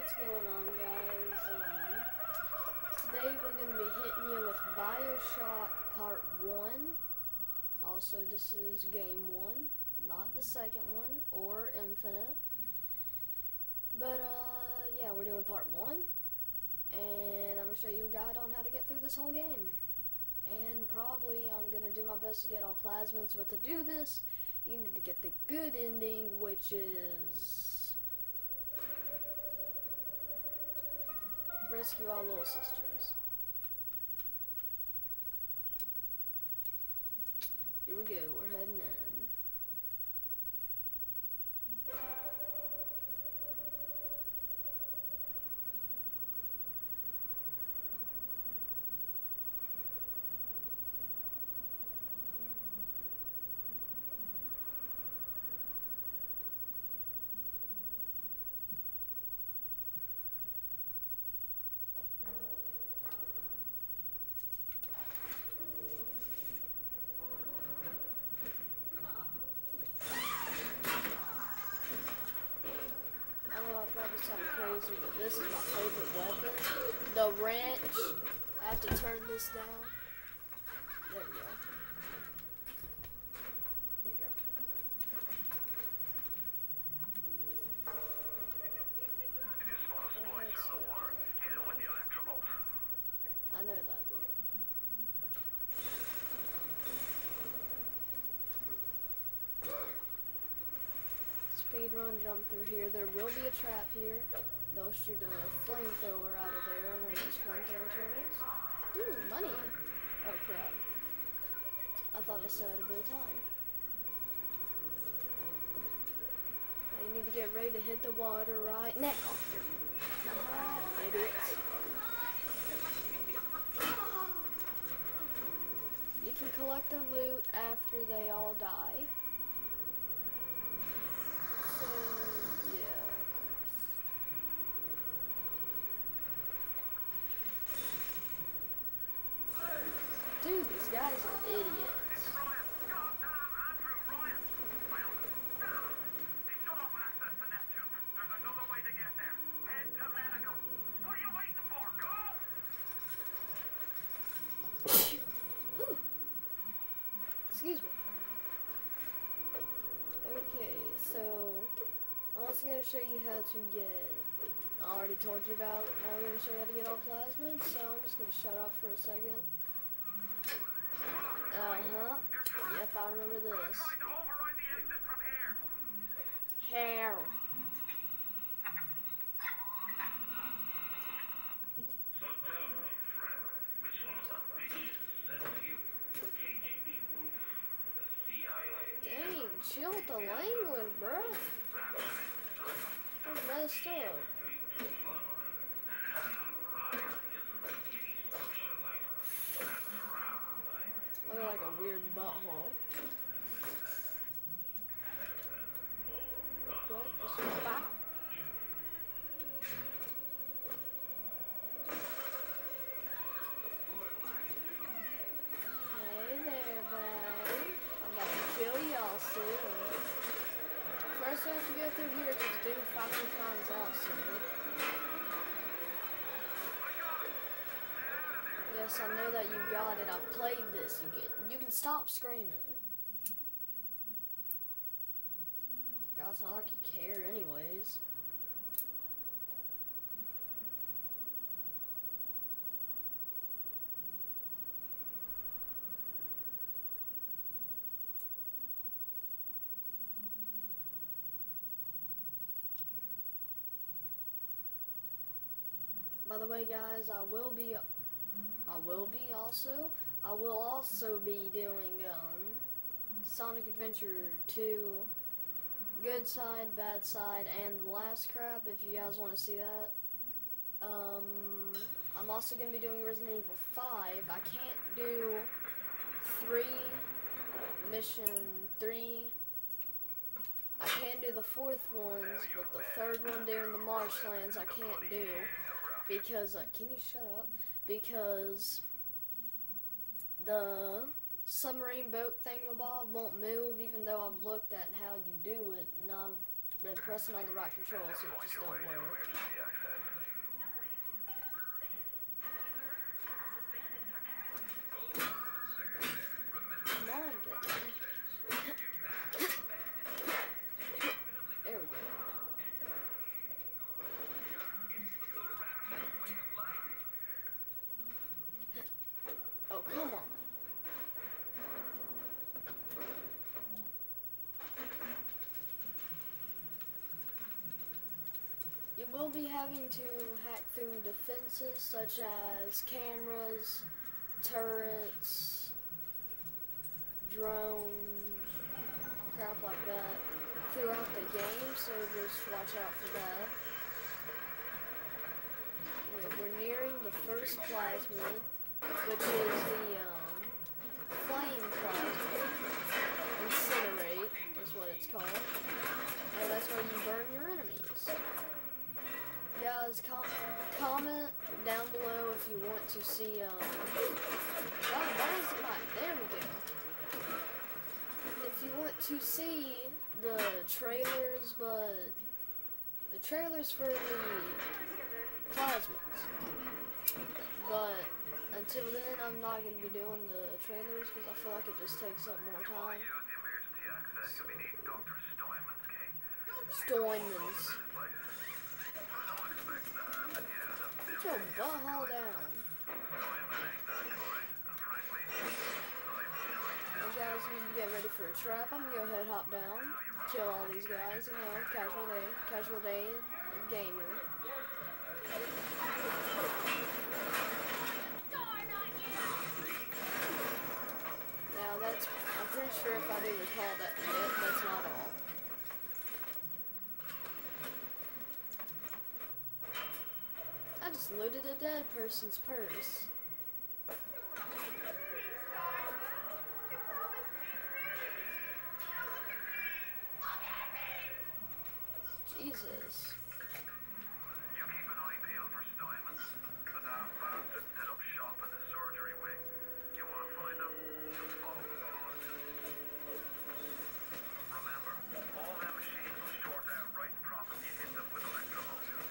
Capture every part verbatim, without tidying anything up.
what's going on, guys? Um, today we're going to be hitting you with Bioshock Part one. Also, this is Game one, not the second one, or Infinite. But, uh, yeah, we're doing Part one. And I'm going to show you a guide on how to get through this whole game. And probably I'm going to do my best to get all plasmids, but to do this, you need to get the good ending, which is rescue our little sisters. Here we go, we're heading in. Crazy, but this is my favorite weapon. The wrench. I have to turn this down. There we go. There you go. If you spot a splicer in the water, hit it with the electrobolt. I know that, dude. Speed run jump through here. There will be a trap here. They'll shoot a flamethrower out of there, one of those flamethrower turrets. Ooh, money! Oh crap. I thought I still had a bit of time. Now you need to get ready to hit the water right now. Uh-huh, idiots. You can collect the loot after they all die. So, yeah. Dude, these guys are idiots. Excuse me. Okay, so I'm also going to show you how to get, I already told you about, I'm going to show you how to get all plasmids, so I'm just going to shut up for a second. Uh-huh. Yep, I remember this. How? Dang, chill with the language, bruh. That's messed up. Look like a weird butthole. What? Just bop. Hey there, buddy. I'm about to kill y'all soon. First we have to go through here because dude fucking finds out soon. Yes, I know that you got it. I've played this. You get. You can stop screaming. God, it's not like you care, anyways. By the way, guys, I will be. I will be also. I will also be doing um, Sonic Adventure two, Good Side, Bad Side, and the last crap. If you guys want to see that, um, I'm also going to be doing Resident Evil five. I can't do three, mission three. I can do the fourth ones, but the third one there in the marshlands I can't do because uh, can you shut up? Because the submarine boat thingamabob won't move, even though I've looked at how you do it, and I've been pressing on the right controls, so it just don't work. Emergency access. Come on, get me. There we go. Oh, come on. You will be having to hack through defenses such as cameras, turrets, drones, crap like that throughout the game, so just watch out for that. We're, we're nearing the first plasmid, which is the um, flame plasmid. Incinerate is what it's called. And that's where you burn your enemies. Guys, com comment down below if you want to see, um, why, why is it not, there we go. If you want to see the trailers, but the trailers for the plasmids. But until then, I'm not going to be doing the trailers because I feel like it just takes up more time. Use the emergency access. You'll be needing Doctor Steinman's key. Steinman's. Don't expect to have it yet. Put your butthole down. Steinman ain't that guy. And frankly, You guys need to get ready for a trap. I'm gonna go ahead, hop down, kill all these guys. You know, casual day, casual day, gamer. Now that's, I'm pretty sure if I do recall that bit, that's not all. I just looted a dead person's purse. Jesus. you keep an eye peeled for Steinman. The damn bastard set up shop in the surgery wing. You want to find him? Just follow the coast. Remember, all them machines will short out right the problem you hit them with electromotors.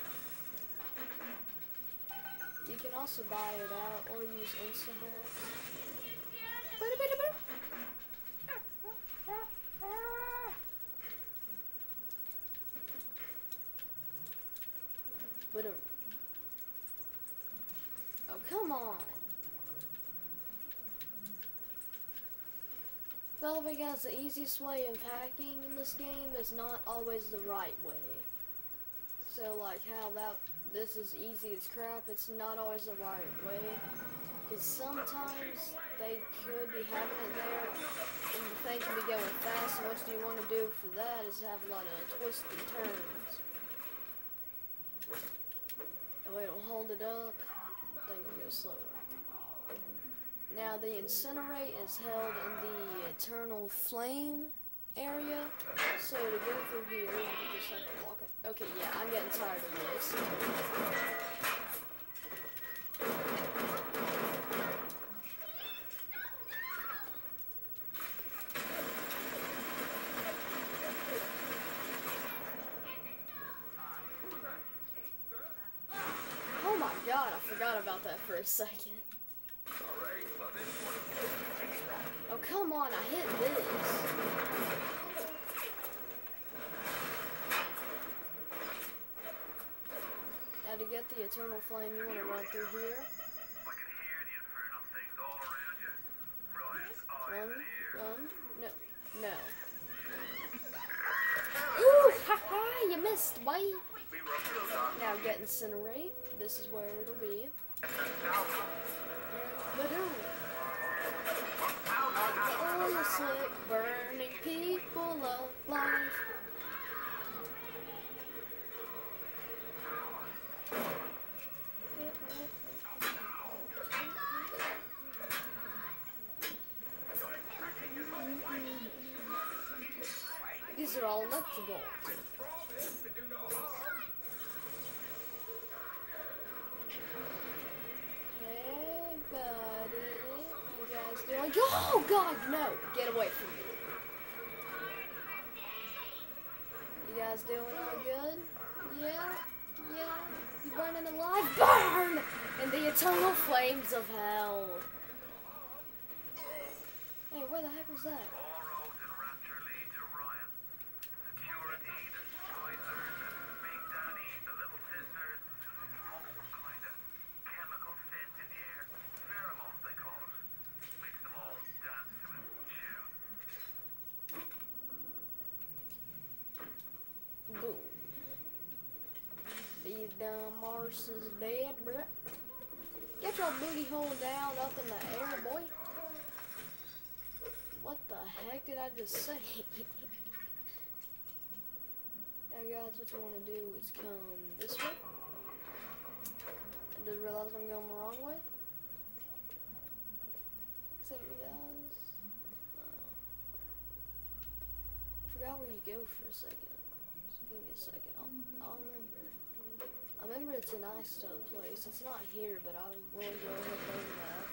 You can also buy it out or use Instahack. But oh, come on. By the way, guys, the easiest way of hacking in this game is not always the right way. So, like how that this is easy as crap, it's not always the right way. Because sometimes they could be having it there, and the thing can be going fast, and what you want to do for that is have a lot of twists and turns. That way it'll hold it up, the thing will go slower. Now the incinerate is held in the eternal flame area, so to go through here, you just have to walk it. Okay, yeah, I'm getting tired of this. Oh my god, I forgot about that for a second. Oh, come on, I hit this. Now to get the eternal flame, you want to run through here. I can hear the infernal things all around you. Brian's eyes Run, and ears. run, no, no. Ooh, haha, you missed, boy. Now get incinerate. This is where it'll be. Ba-doom. Like the oil slick, burning people alive. These are all electrical. Hey, buddy. You guys doing? Oh, God, no. Get away from me. You guys guys doing all good? Yeah? Yeah? You burning alive? Burn! In the eternal flames of hell. Hey, where the heck was that? All roads in Rapture lead to Ryan. Security, the Skyzers, the Big Daddy, the Little Sisters. Pump some kind of chemical scent in the air. Pheromones, they call it. Makes them all dance to his tune. Boom. These dumb arses dead, bruh. Get your booty hole down up in the air, boy. What the heck did I just say? Now guys, what you want to do is come this way. I just realized I'm going the wrong way. Same guys. Uh, I forgot where you go for a second. Just give me a second. I'll, I'll remember. I remember it's a nice uh, place. It's not here, but I will go ahead and over that.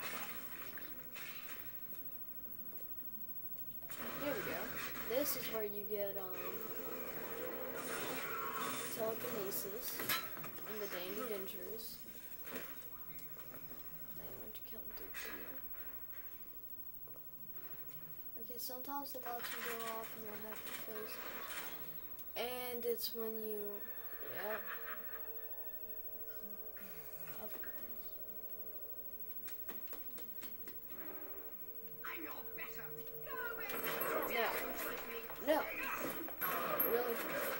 Here we go. This is where you get um, telekinesis and the dandy dentures. They want to come through here. Okay, sometimes the lights will go off and you'll have to face it. And it's when you, yep. Of course. I know better. Go away. No. No. Really?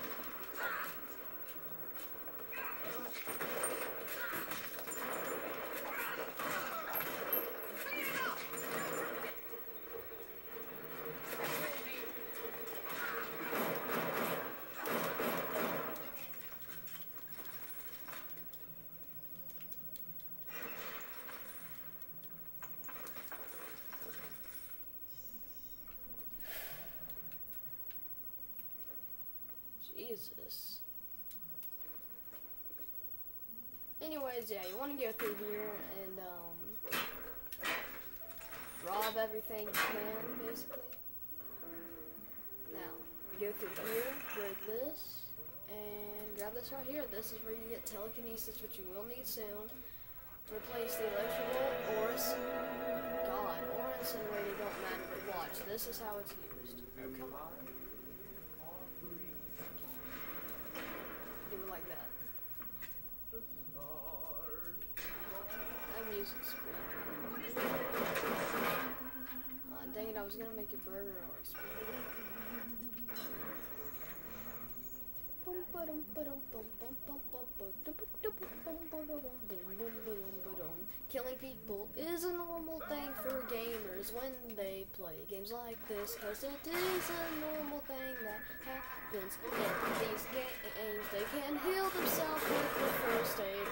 Jesus. Anyways, yeah, you want to go through here and um, rob everything you can, basically. Now, go through here, break this, and grab this right here. This is where you get telekinesis, which you will need soon. Replace the electrical Oris. God, or incinerator don't matter, but watch. This is how it's used. Oh, come on. Do it like that. That music's creepy. Aw, dang it, I was gonna make your burger more expensive. Killing people is a normal thing for gamers when they play games like this, cause it is a normal thing that happens in these games. They can heal themselves with the first aid.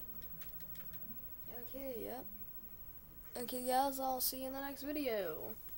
Okay, yep. Okay guys, I'll see you in the next video.